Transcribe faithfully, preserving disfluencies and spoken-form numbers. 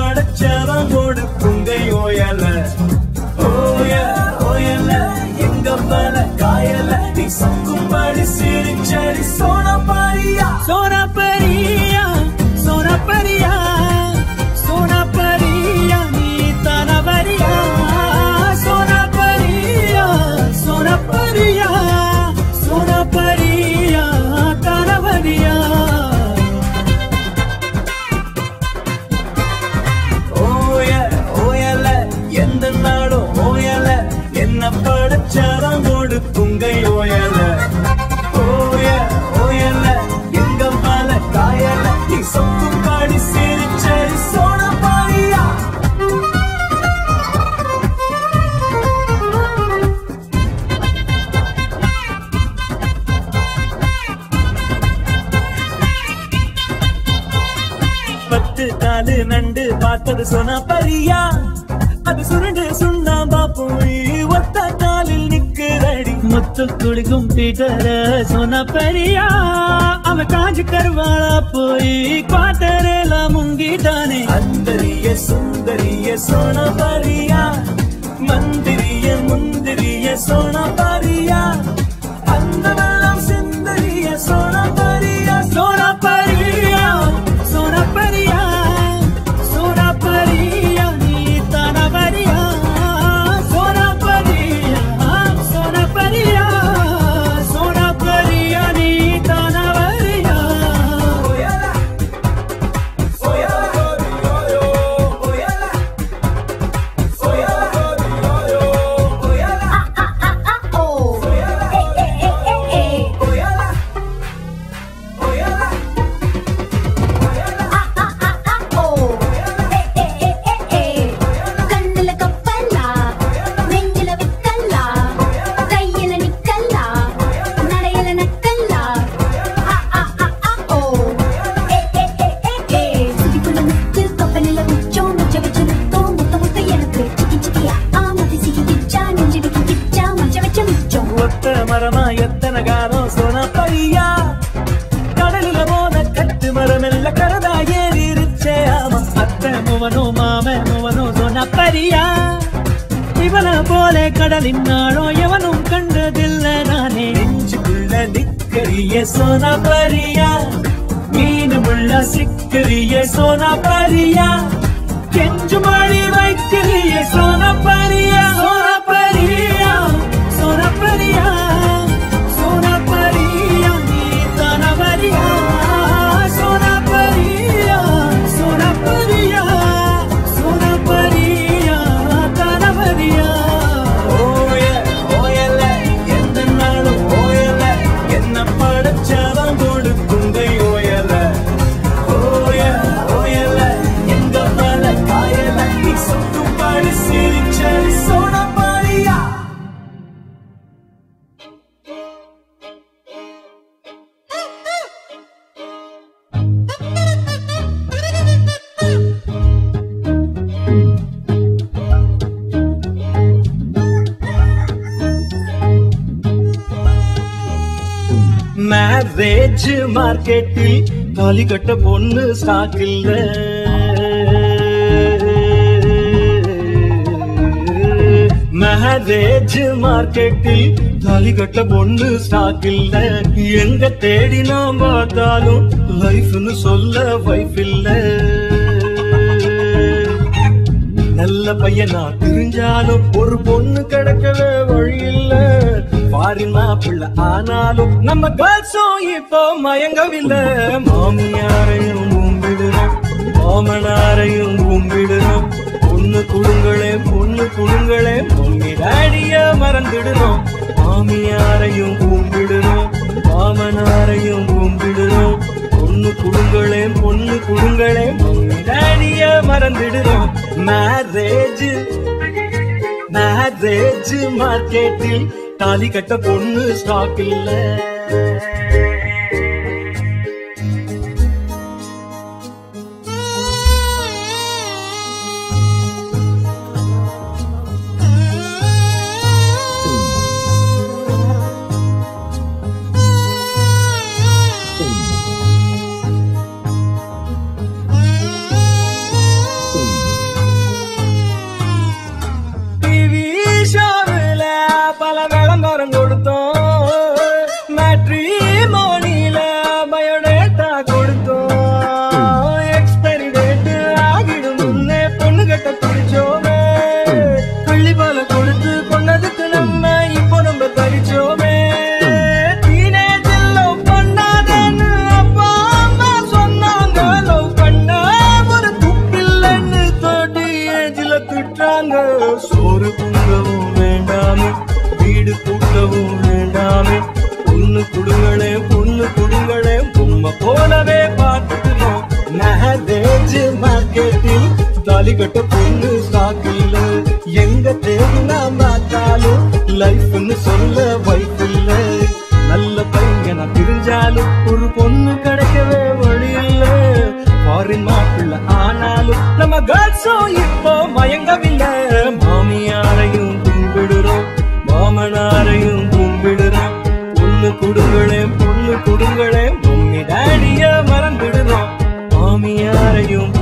படைச்சவன் கொடுக்குங்கை ஓயல ஓய ஓயல எங்க பல காயல நீ சங்கும்படி சிரிச்சடி சோனா பரியா சோனா பரியா சோனா பரியா சோனா பரியா நீ தனவரியா சோனா பரியா சோனா பரியா சோனா பரியா தனவரியா ஓய ஓயல எந்த நாடும் ஓயல என்ன படைச்சவன் கொடுக்குங்கை ஓயல ஓய ஓயல எங்க மல காயல நீ சொக்கும் பாடி சிரிச்சடி சோனா பாரியா பத்து காலு நண்டு பார்த்தது சோனா பரியா அது சுருண்டு சுண்ணாம்பா போய் ஒத்த காலில் நிக்குதடி முத்து குளிக்கும் பீட்டர சோனா பரியா அவன் காஞ்சு கருவாளா போய் குவாட்டரேல முங்கிட்டானே அந்தரிய சுந்தரிய சோனா பரியா மந்திரிய முந்திரிய சோனா பரியா அந்த வெள்ளம் சிந்தரிய சோனா பரியா சோனா பரியா சோனா பரியா சோனா பரியா நீ தனவரியா சோனா பரியா சோனா பரியா சோனா பரியா நீ தனவரியா ஓயலா ஓயலா ஓயலா ஓயலா ஓயலா ஆ ஆ ஆ ஓ ஏ ஏ ஏ ஏ ஓயலா ஓயலா ஆ ஆ ஆ ஓ ஏ ஏ ஏ ஏ கண்ணுல கப்பலா நெஞ்சில விக்கல்லா கையில நிக்கல்லா நடையில நக்கல்லா ஆ ஆ ஆ ஓ ஏ ஏ ஏ ஏ சிரிப்புல முத்து கப்பலில மிச்சம் மிச்ச வச்சு முத்தம் முத்த முத்த எனக்கு சிக்கி சிக்கியா ஆமதி சிக்கி கிச்சா நெஞ்சிடிக்கு கிச்சா மச்ச வச்ச மிச்சம் ஒத்த மரமா எத்தனை காலம் சோனா பரியா கடலில போன கட்டு மரம் எல்ல கரதா ஏறிருச்சே ஆமா அத்தை முவனோ மாம முவனோ சோனா பரியா இவன போலே கடலின் நாளோ எவனும் கண்டதில்லை நானே நெஞ்சுக்குள்ள நிக்கரிய சோனா பரியா மீனுமுள்ள சிக்கரிய சோனா பரியா கெஞ்சு மொழி வைக்கிறிய சோனா பரியா சோனா பரியா சோனா பரியா சோனா பரியா நீ தனவரியா சோனா பரியா சோனா பரியா சோனா பரியா தனவரியா ஓய ஓயல எந்த நாளும் ஓயல என்ன படைச்சவன் கொடுக்குங்கை ஓயல ஓய ஓயல எங்க மல காயல நீ சொக்கும் பாடி சிரிச்சடி சோனா பரியா மேரேஜ் மார்க்கெட்டில் தாலி கட்ட பொண்ணு ஸ்டாக் இல்ல மேரேஜ் மார்க்கெட்டில் தாலி கட்ட பொண்ணு ஸ்டாக் இல்ல எங்க தேடி நாம் பார்த்தாலும் லைஃப்னு சொல்ல வைஃப் இல்ல நல்ல பையனா தெரிஞ்சாலும் ஒரு பொண்ணு கிடைக்கவே வழி இல்ல ஃபாரின் மாப்பிள்ள ஆனாலும் நம்ம கேர்ள்ஸும் இப்போ மயங்கவில்லை மாமியாரையும் கும்பிடுறோம் மாமனாரையும் கும்பிடுறோம் பொண்ணு குடுங்களே பொண்ணு குடுங்களே மம்மி டாடிய மறந்துடுறோம் மாமியாரையும் கும்பிடுறோம் மாமனாரையும் கும்பிடுறோம் பொண்ணு குடுங்களே பொண்ணு குடுங்களே மம்மி டாடிய மறந்துடுறோம் மேரேஜ் மேரேஜ் மார்க்கெட்டில் தாலி கட்ட பொண்ணு ஸ்டாக் இல்ல Ooh. சொல்லுங்க. சோறு பொங்கவும் வேண்டாமே, வீடு கூட்டவும் வேண்டாமே, பொண்ணு குடுங்களே பொண்ணு குடுங்களே, பொம்மை போலவே பார்த்துக்கிறோம். மேரேஜ் மார்க்கெட்டில் தாலி கட்ட பொண்ணு ஸ்டாக்கில், எங்க தேடினா பார்த்தாலும் லைஃப்னு சொல்ல வைஃப் இல்ல. நல்ல பையனா தெரிஞ்சாலும் ஒரு பொண்ணு கிடைக்கவே வழி இல்ல. ஃபாரின் மாப்பிள்ள ஆனாலும் நம்ம கேர்ள்ஸும் இப்போ மயங்கவில்லை. மாமியாரையும் கும்பிடுறோம், மாமனாரையும் கும்பிடுறோம், பொண்ணு குடுங்களே பொண்ணு குடுங்களே, மம்மி டாடிய மறந்துடுறோம். மாமியாரையும்